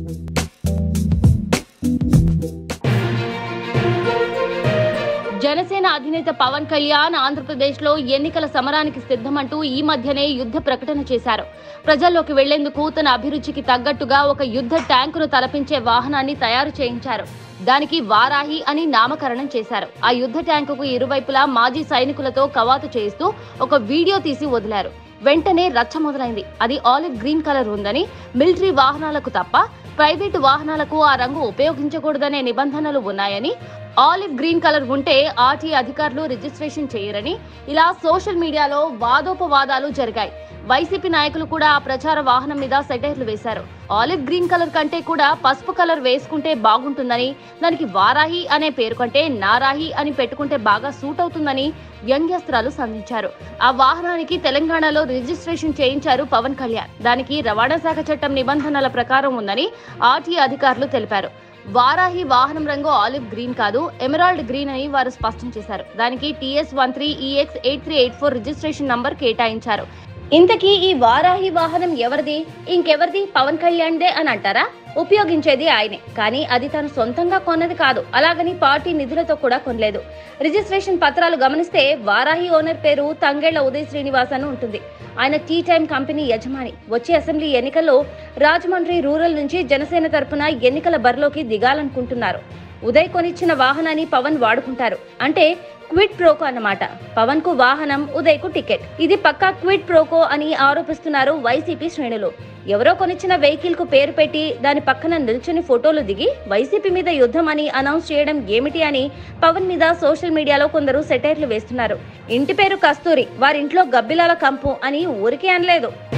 జనసేన అధినేత పవన్ కళ్యాణ్ ఆంధ్రప్రదేశ్లో ఎన్నికల సమరానికి సిద్ధమంటూ ఈ మధ్యనే యుద్ధ ప్రకటన చేశారు. ప్రజల్లోకి వెళ్లేందుకు తన అభిరుచికి తగ్గట్టుగా ఒక యుద్ధ ట్యాంకును తలపించే వాహనాన్ని తయారు చేయించారు. దానికి వారాహి అని నామకరణం చేశారు. ఆ యుద్ధ ట్యాంకుకు ఇరువైపులా మాజీ సైనికులతో కవాతు చేయిస్తూ ఒక వీడియో తీసి వదిలారు. వెంటనే రచ్చ మొదలైంది. అది ఆలివ్ గ్రీన్ కలర్ ఉందని, మిలిటరీ వాహనాలకు తప్ప ప్రైవేటు వాహనాలకు ఆ రంగు ఉపయోగించకూడదనే నిబంధనలు ఉన్నాయని, ఆలివ్ గ్రీన్ కలర్ ఉంటే ఆర్టీ అధికారులు రిజిస్ట్రేషన్ చేయరని ఇలా సోషల్ మీడియాలో వాదోపవాదాలు జరిగాయి. వైసీపీ నాయకులు కూడా ఆ ప్రచార వాహనం మీద సెటైర్లు వేశారు. ఆలివ్ గ్రీన్ కలర్ కంటే కూడా పసుపు కలర్ వేసుకుంటే బాగుంటుందని, దానికి వారాహి అనే పేరు కంటే నారాహి అని పెట్టుకుంటే బాగా సూట్ అవుతుందని వ్యంగ్యాస్త్రాలు సంధించారు. ఆ వాహనానికి తెలంగాణలో రిజిస్ట్రేషన్ చేయించారు పవన్ కళ్యాణ్. దానికి రవాణా శాఖ చట్టం నిబంధనల ప్రకారం ఉందని ఆర్టీ అధికారులు తెలిపారు. వారాహి వాహనం రంగు ఆలివ్ గ్రీన్ కాదు, ఎమరాల్డ్ గ్రీన్ అని వారు స్పష్టం చేశారు. దానికి TS13EX8384 రిజిస్ట్రేషన్ నంబర్ కేటాయించారు. ఇంతకీ ఈ వారాహి వాహనం ఎవరిది? ఇంకెవరిది? పవన్ కళ్యాణ్దే అని అంటారా? ఉపయోగించేది ఆయనే, కానీ అది తను సొంతంగా కొన్నది కాదు. అలాగని పార్టీ నిధులతో కూడా కొనలేదు. రిజిస్ట్రేషన్ పత్రాలు గమనిస్తే వారాహి ఓనర్ పేరు తంగేళ్ల ఉదయ్ శ్రీనివాస్ అని ఉంటుంది. ఆయన టీ టైమ్ కంపెనీ యజమాని. వచ్చే అసెంబ్లీ ఎన్నికల్లో రాజమండ్రి రూరల్ నుంచి జనసేన తరపున ఎన్నికల బరిలోకి దిగాలనుకుంటున్నారు. ఉదయ్ కొనిచ్చిన వాహనాన్ని పవన్ వాడుకుంటారు. అంటే క్విడ్ ప్రోకో అన్నమాట. పవన్ కు వాహనం, ఉదయ్ కు టికెట్. ఇది పక్కా క్విడ్ ప్రోకో అని ఆరోపిస్తున్నారు వైసీపీ శ్రేణులు. ఎవరో కొనిచ్చిన వెహికల్ కు పేరు పెట్టి దాని పక్కన నిల్చుని ఫోటోలు దిగి వైసీపీ మీద యుద్ధం అని అనౌన్స్ చేయడం ఏమిటి అని పవన్ మీద సోషల్ మీడియాలో కొందరు సెటైర్లు వేస్తున్నారు. ఇంటి పేరు కస్తూరి, వారింట్లో గబ్బిలాల కంపు అని ఊరికే అనలేదు.